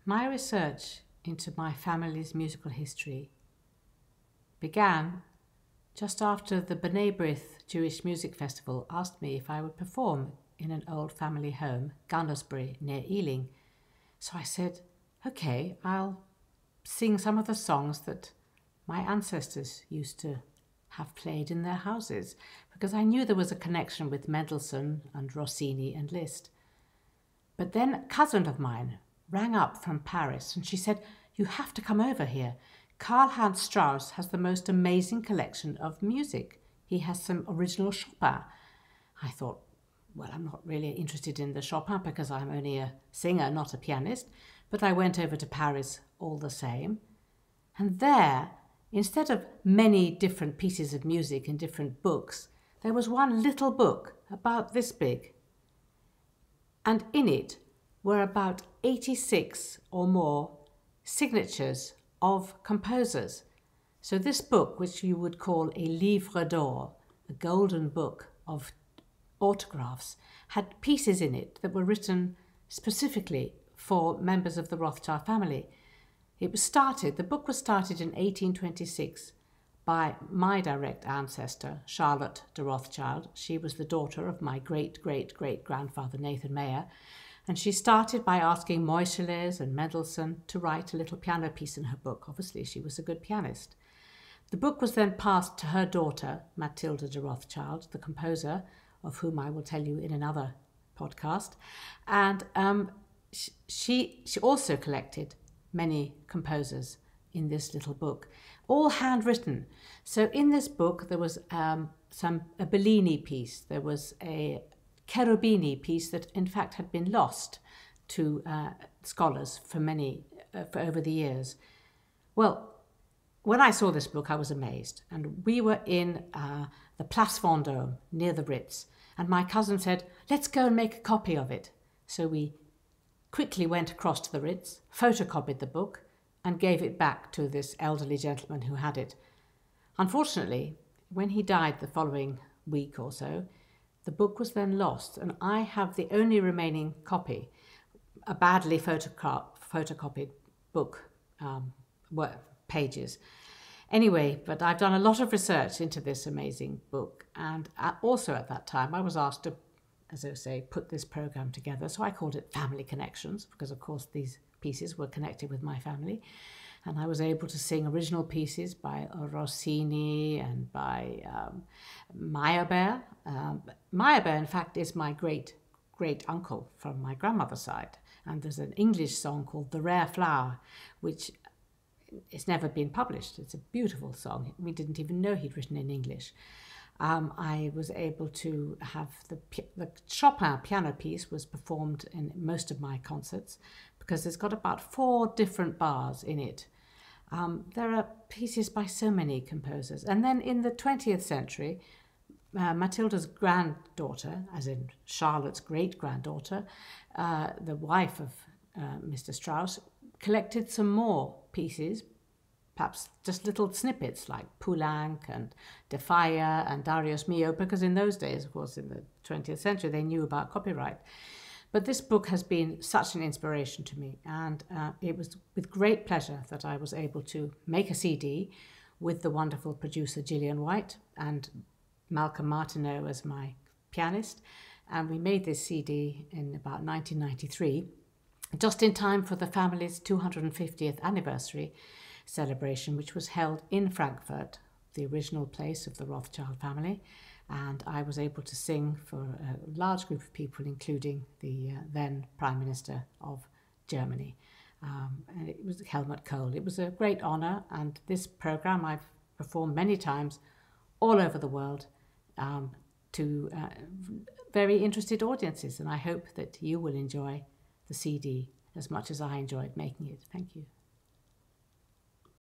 My research into my family's musical history began just after the B'nai B'rith Jewish Music Festival asked me if I would perform in an old family home, Gunnersbury, near Ealing. So I said, okay, I'll sing some of the songs that my ancestors used to have played in their houses, because I knew there was a connection with Mendelssohn and Rossini and Liszt. But then a cousin of mine rang up from Paris and she said, you have to come over here. Karl-Heinz Strauss has the most amazing collection of music. He has some original Chopin. I thought, well, I'm not really interested in the Chopin because I'm only a singer, not a pianist. But I went over to Paris all the same. And there, instead of many different pieces of music in different books, there was one little book about this big. And in it were about 86 or more signatures of composers. So this book, which you would call a livre d'or, a golden book of autographs, had pieces in it that were written specifically for members of the Rothschild family. The book was started in 1826 by my direct ancestor, Charlotte de Rothschild. She was the daughter of my great-great-great-grandfather, Nathan Mayer, and she started by asking Moscheles and Mendelssohn to write a little piano piece in her book. Obviously, she was a good pianist. The book was then passed to her daughter, Matilda de Rothschild, the composer, of whom I will tell you in another podcast. And she also collected many composers in this little book, all handwritten. So in this book, there was a Bellini piece, there was a Cherubini piece that in fact had been lost to scholars for over the years. Well, when I saw this book, I was amazed. And we were in the Place Vendôme near the Ritz. And my cousin said, let's go and make a copy of it. So we quickly went across to the Ritz, photocopied the book, and gave it back to this elderly gentleman who had it. Unfortunately, when he died the following week or so, the book was then lost, and I have the only remaining copy, a badly photocopied book, pages. Anyway, but I've done a lot of research into this amazing book, and also at that time I was asked to, as I say, put this program together. So I called it Family Connections, because of course these pieces were connected with my family. And I was able to sing original pieces by Rossini and by Meyerbeer. Meyerbeer, in fact, is my great-uncle from my grandmother's side. And there's an English song called The Rare Flower, which it's never been published. It's a beautiful song. We didn't even know he'd written in English. I was able to have the Chopin piano piece was performed in most of my concerts because it's got about 4 different bars in it. There are pieces by so many composers. And then in the 20th century, Matilda's granddaughter, as in Charlotte's great-granddaughter, the wife of Mr. Strauss, collected some more pieces, perhaps just little snippets like Poulenc and De Falla and Darius Milhaud, because in those days, of course, in the 20th century, they knew about copyright. But this book has been such an inspiration to me, and it was with great pleasure that I was able to make a CD with the wonderful producer Gillian White and Malcolm Martineau as my pianist. And we made this CD in about 1993, just in time for the family's 250th anniversary celebration, which was held in Frankfurt, the original place of the Rothschild family. And I was able to sing for a large group of people, including the then Prime Minister of Germany. And it was Helmut Kohl. It was a great honor, and this program I've performed many times all over the world to very interested audiences, and I hope that you will enjoy the CD as much as I enjoyed making it. Thank you.